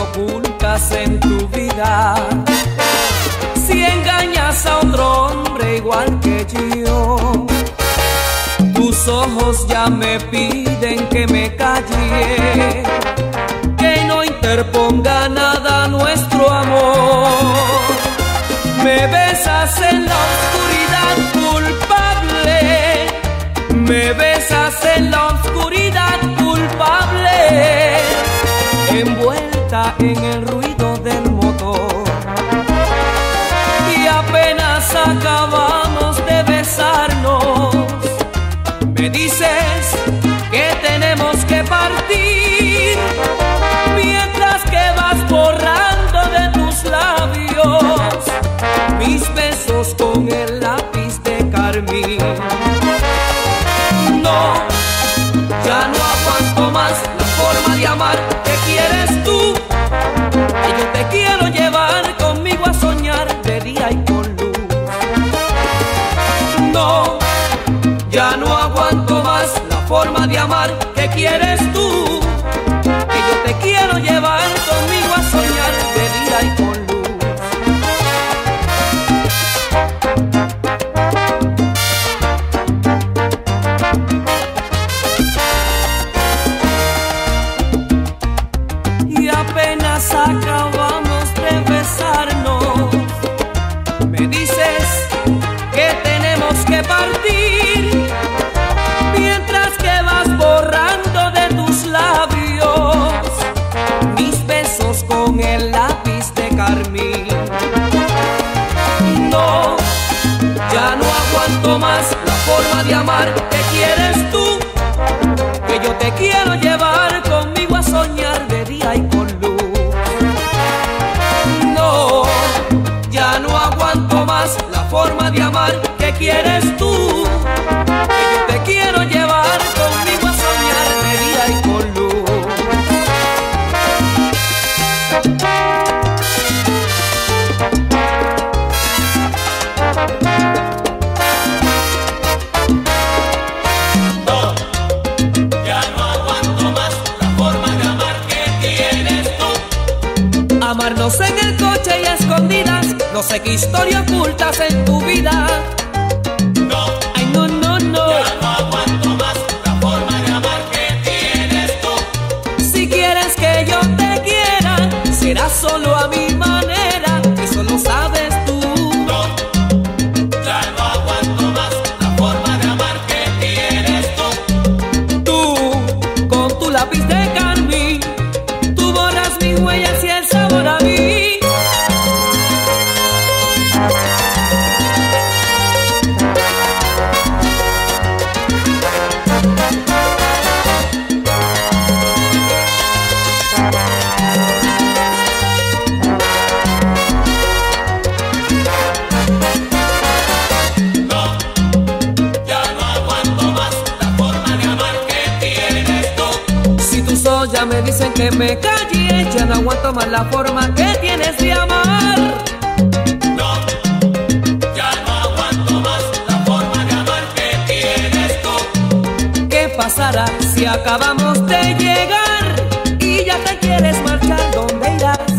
ocultas en tu vida. Si engañas a otro hombre igual que yo, tus ojos ya me piden que me calle, que no interponga nada nuestro amor. Me besas en la oscuridad culpable, me besas en la oscuridad culpable, envuelta en el ruido del motor. Y apenas acabamos de besarnos, me dices que tenemos que partir, mientras que vas borrando de tus labios mis besos con el lápiz de carmín. No, ya no aguanto más la forma de amar que quieres tú, que yo te quiero llevar conmigo a soñar de día y con luz. No, ya no aguanto más la forma de amar que quieres tú, que yo te quiero llevar conmigo a soñar de día y con luz. Y apenas acabamos de besarnos, me dices que tenemos que partir, mientras que vas borrando de tus labios mis besos con el lápiz de carmín. No, ya no aguanto más la forma de amar que quieres tú, que yo te quiero llevar conmigo a soñar de día y con luz. No, ya no aguanto más la forma de amar que quieres tú, que yo te quiero llevar conmigo a soñar de día y con luz. No, ya no aguanto más la forma de amar que tienes tú. Amarnos en el coche y a escondidas, no sé qué historia ocultas en tu vida. No, Ay, no, no, no. ya no aguanto más la forma de amar que tienes tú. Si quieres que yo te quiera, será solo a mi manera, eso lo sabes tú. No, ya no aguanto más la forma de amar que tienes tú. Tú, con tu lápiz de carmín, tú borras mis huellas y el sabor a mí. No, ya no aguanto más la forma de amar que tienes tú. Si tus ojos ya me dicen que me calle, ya no aguanto más la forma que tienes de amar. No, ya no aguanto más la forma de amar que tienes tú. ¿Qué pasará si acabamos de llegar y ya te quieres marchar? ¿Dónde irás?